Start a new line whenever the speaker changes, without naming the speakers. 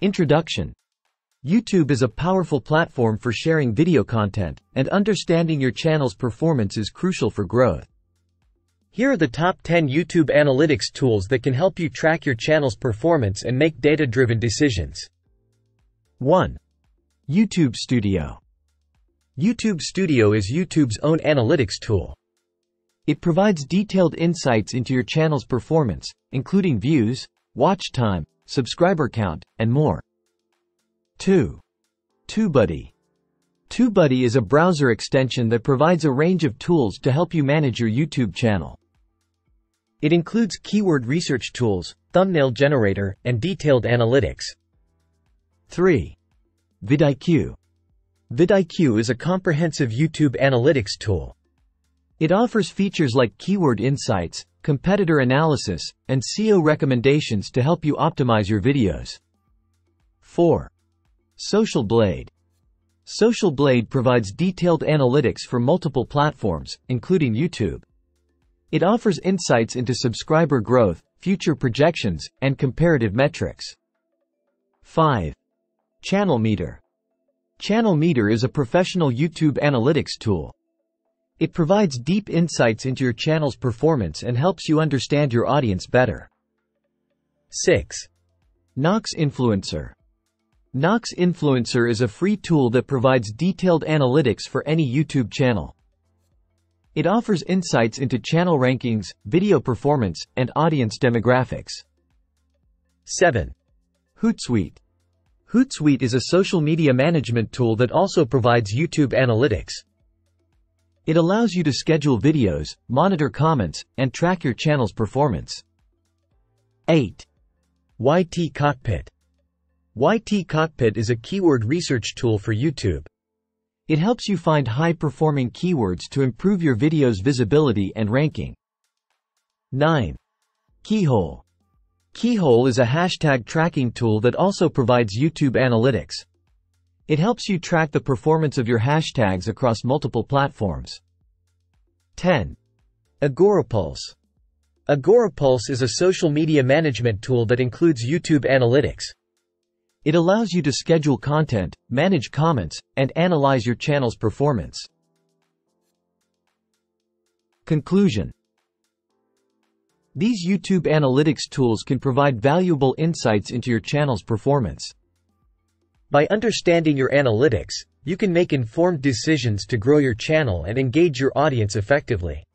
Introduction. YouTube is a powerful platform for sharing video content, and understanding your channel's performance is crucial for growth. Here are the top 10 YouTube analytics tools that can help you track your channel's performance and make data-driven decisions. 1. YouTube Studio. YouTube Studio is YouTube's own analytics tool. It provides detailed insights into your channel's performance, including views, watch time, subscriber count, and more. 2. TubeBuddy. TubeBuddy is a browser extension that provides a range of tools to help you manage your YouTube channel. It includes keyword research tools, thumbnail generator, and detailed analytics. 3. vidIQ. vidIQ is a comprehensive YouTube analytics tool. It offers features like keyword insights, competitor analysis, and SEO recommendations to help you optimize your videos. 4. Social Blade. Social Blade provides detailed analytics for multiple platforms, including YouTube. It offers insights into subscriber growth, future projections, and comparative metrics. 5. Channel Meter. Channel Meter is a professional YouTube analytics tool. It provides deep insights into your channel's performance and helps you understand your audience better. 6. Nox Influencer. Nox Influencer is a free tool that provides detailed analytics for any YouTube channel. It offers insights into channel rankings, video performance, and audience demographics. 7. Hootsuite. Hootsuite is a social media management tool that also provides YouTube analytics. It allows you to schedule videos, monitor comments, and track your channel's performance. 8. YT Cockpit. YT Cockpit is a keyword research tool for YouTube. It helps you find high-performing keywords to improve your video's visibility and ranking. 9. Keyhole. Keyhole is a hashtag tracking tool that also provides YouTube analytics. It helps you track the performance of your hashtags across multiple platforms. 10. Agorapulse. Agorapulse is a social media management tool that includes YouTube analytics. It allows you to schedule content, manage comments, and analyze your channel's performance. Conclusion. These YouTube analytics tools can provide valuable insights into your channel's performance. By understanding your analytics, you can make informed decisions to grow your channel and engage your audience effectively.